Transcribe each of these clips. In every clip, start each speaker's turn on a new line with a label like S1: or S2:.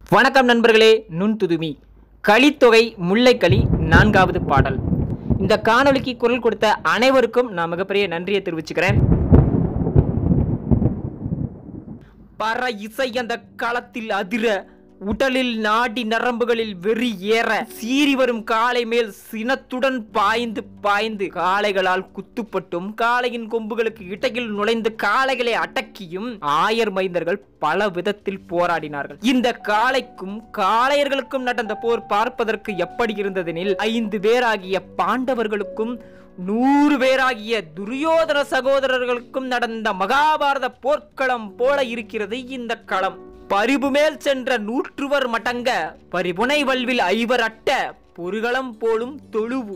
S1: வணக்கம் நண்பர்களே. நுண்துதுமி களித்தொகை முல்லைக்களி 4வது பாடல். இந்த காணொளிக்கு குரல் கொடுத்த அனைவருக்கும் நான் மிகப்பெரிய நன்றியை தெரிவிச்சுக்கிறேன். பற இசை அந்த களத்தில் அதிர, உடலில் நாடி நரம்புகளில் வெறி ஏற, சீறி வரும் காளை மேல் சினத்துடன் பாய்ந்து பாய்ந்து காளைகளால் குத்துப்பட்டும் காளையின் கொம்புகளுக்கு இடையில் நுழைந்து காளைகளை அடக்கியும் ஆயர் மைந்தர்கள் பல விதத்தில் போராடினார்கள். இந்த காளைக்கும் காளையர்களுக்கும் நடந்த போர் பார்ப்பதற்கு எப்படி இருந்ததெனில் 5 பேராகிய பாண்டவர்களுக்கும் 100 பேராகிய துரியோதன சகோதரர்களுக்கும் நடந்த மகாபாரத போர்க்களம் போல இருக்கிறது இந்த களம். பரிபு மேல் சென்ற 100 மடங்க, பரிபுனை வல்வில் 5 அட்ட, பொருகளம் போலும் தொழுவு.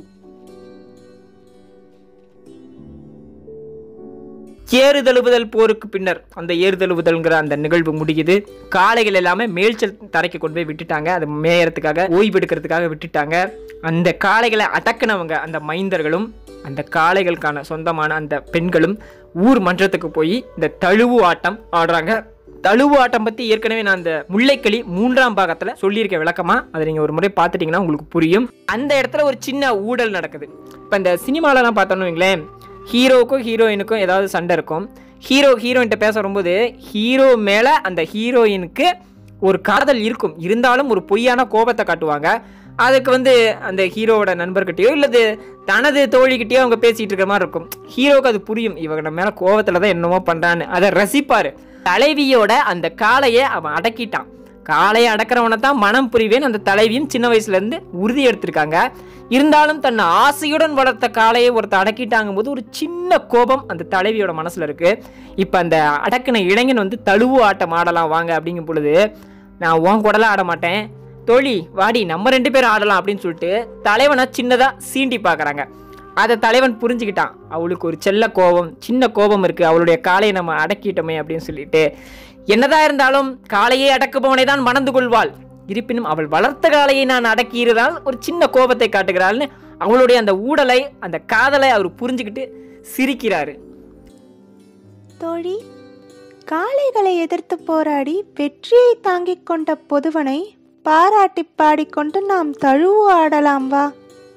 S1: ஏறுதழுவுதல் போருக்கு பின்னர் அந்த ஏறுதழுவுதல்ங்கிற அந்த நிகழ்வு முடியுது. காளைகள் எல்லாமே மேல்ச்சல் தரைக்கு கொண்டு போய் விட்டுட்டாங்க. அது மேயறதுக்காக, ஓய்வு எடுக்கிறதுக்காக விட்டுட்டாங்க. அந்த காளைகளை அடக்குனவங்க அந்த மைந்தர்களும் அந்த காளைகளுக்கான சொந்தமான அந்த பெண்களும் ஊர் மன்றத்துக்கு போய் இந்த தழுவு ஆட்டம் ஆடுறாங்க. தழுவு ஆட்டம் பற்றி ஏற்கனவே நான் அந்த முல்லைக்களி 3ஆம் பாகத்தில் சொல்லியிருக்க விளக்கமா, அதை நீங்கள் ஒரு முறை பார்த்துட்டிங்கன்னா உங்களுக்கு புரியும். அந்த இடத்துல ஒரு சின்ன ஊழல் நடக்குது. இப்போ இந்த சினிமாலலாம் பார்த்தோன்னு வைங்களேன், ஹீரோவுக்கும் ஹீரோயினுக்கும் ஏதாவது சண்டை இருக்கும். ஹீரோயின்ட்ட பேச வரும்போது ஹீரோ மேலே அந்த ஹீரோயினுக்கு ஒரு காதல் இருக்கும், இருந்தாலும் ஒரு பொய்யான கோபத்தை காட்டுவாங்க. அதுக்கு அந்த ஹீரோவோட நண்பர்கிட்டயோ இல்லது தனது தோழிக்கிட்டேயோ அவங்க பேசிகிட்டு இருக்கிற மாதிரி இருக்கும். ஹீரோவுக்கு அது புரியும், இவங்க நம்ம மேலே கோபத்தில் தான் என்னமோ பண்ணுறான்னு. அதை ரசிப்பார். தலைவியோட அந்த காளையை அவன் அடக்கிட்டான். காளையை அடக்கிறவனை தான் மனம் புரிவேன் அந்த தலைவியும் சின்ன வயசுலேருந்து உறுதி எடுத்திருக்காங்க. இருந்தாலும் தன்னை ஆசையுடன் வளர்த்த காளையை ஒருத்தர் அடக்கிட்டாங்கும் போது ஒரு சின்ன கோபம் அந்த தலைவியோட மனசில் இருக்குது. இப்போ அந்த அடக்கின இளைஞன் தழுவு ஆட்டம் ஆடலாம் வாங்க அப்படிங்கும் பொழுது, நான் உன் கூடலாம் ஆட மாட்டேன் தோழி, வாடி நம்ம 2 பேரும் ஆடலாம் அப்படின்னு சொல்லிட்டு தலைவனை சின்னதாக சீண்டி பார்க்குறாங்க. அதை தலைவன் புரிஞ்சுக்கிட்டான். அவளுக்கு ஒரு சின்ன கோபம் இருக்குது, அவளுடைய காளையை நம்ம அடக்கிட்டோமே அப்படின்னு சொல்லிட்டு, என்னதான் இருந்தாலும் காளையை அடக்குபவனை தான் மணந்து கொள்வாள், இருப்பினும் அவள் வளர்த்த காளையை நான் அடக்கியிருந்தால் ஒரு சின்ன கோபத்தை காட்டுகிறாள்னு அவளுடைய அந்த ஊடலை, அந்த காதலை அவர் புரிஞ்சுக்கிட்டு சிரிக்கிறாரு.
S2: தோழி, காளைகளை எதிர்த்து போராடி வெற்றியை தாங்கிக் கொண்ட பொதுவனை பாராட்டி பாடிக்கொண்டு நாம் தழுவு ஆடலாம் வா.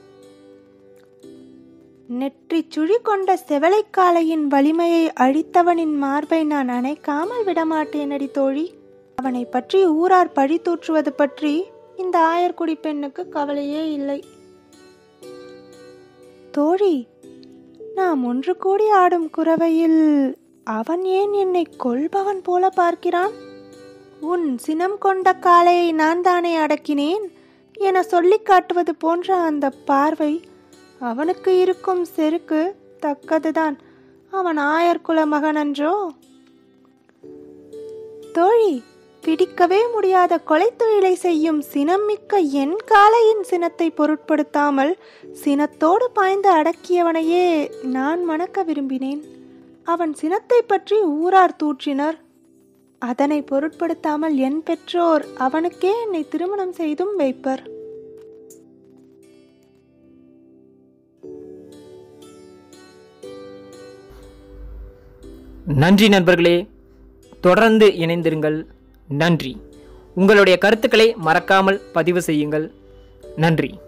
S2: நெற்றி சுழி கொண்ட செவலைக்காளையின் வலிமையை அழித்தவனின் மார்பை நான் அணைக்காமல் விடமாட்டேனடி தோழி. அவனை பற்றி ஊரார் பழி தூற்றுவது பற்றி இந்த ஆயர்குடி பெண்ணுக்கு கவலையே இல்லை. தோழி, நாம் ஒன்று கூடி ஆடும் குரவையில் அவன் ஏன் என்னை கொல்பவன் போல பார்க்கிறான்? உன் சினம் கொண்ட காளையை நான் தானே அடக்கினேன் என சொல்லி காட்டுவது போன்ற அந்த பார்வை அவனுக்கு இருக்கும் செருக்கு தக்கதுதான். அவன் ஆயர்குல மகனன்றோ? தோழி, பிடிக்கவே முடியாத கொலை தொழிலை செய்யும் சினம் மிக்க என் காளையின் சினத்தை பொருட்படுத்தாமல் சினத்தோடு பாய்ந்து அடக்கியவனையே நான் மணக்க விரும்பினேன். அவன் சினத்தை பற்றி ஊரார் தூற்றினர். அதனை பொருட்படுத்தாமல் என் பெற்றோர் அவனுக்கே என்னை திருமணம் செய்தும் வைப்பர்.
S1: நன்றி நண்பர்களே, தொடர்ந்து இணைந்திருங்கள். நன்றி. உங்களுடைய கருத்துக்களை மறக்காமல் பதிவு செய்யுங்கள். நன்றி.